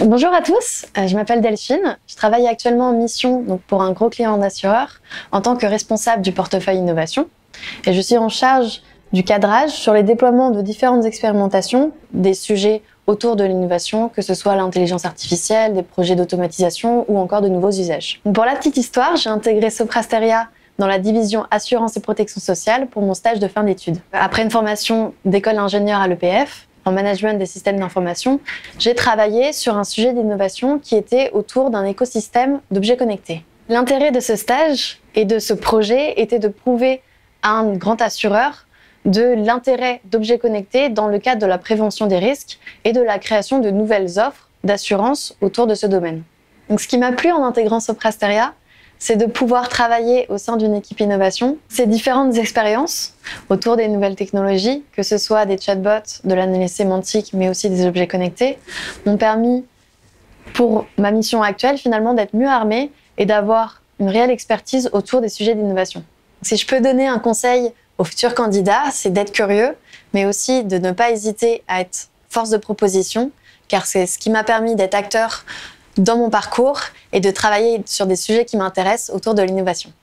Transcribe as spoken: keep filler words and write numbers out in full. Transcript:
Bonjour à tous, je m'appelle Delphine. Je travaille actuellement en mission donc pour un gros client en assureur en tant que responsable du portefeuille innovation. Et je suis en charge du cadrage sur les déploiements de différentes expérimentations, des sujets autour de l'innovation, que ce soit l'intelligence artificielle, des projets d'automatisation ou encore de nouveaux usages. Pour la petite histoire, j'ai intégré Sopra Steria dans la division assurance et protection sociale pour mon stage de fin d'études. Après une formation d'école d'ingénieur à l'E P F, en management des systèmes d'information, j'ai travaillé sur un sujet d'innovation qui était autour d'un écosystème d'objets connectés. L'intérêt de ce stage et de ce projet était de prouver à un grand assureur de l'intérêt d'objets connectés dans le cadre de la prévention des risques et de la création de nouvelles offres d'assurance autour de ce domaine. Donc, ce qui m'a plu en intégrant Sopra Steria, c'est de pouvoir travailler au sein d'une équipe innovation. Ces différentes expériences autour des nouvelles technologies, que ce soit des chatbots, de l'analyse sémantique, mais aussi des objets connectés, m'ont permis, pour ma mission actuelle, finalement, d'être mieux armée et d'avoir une réelle expertise autour des sujets d'innovation. Si je peux donner un conseil aux futurs candidats, c'est d'être curieux, mais aussi de ne pas hésiter à être force de proposition, car c'est ce qui m'a permis d'être acteur dans mon parcours et de travailler sur des sujets qui m'intéressent autour de l'innovation.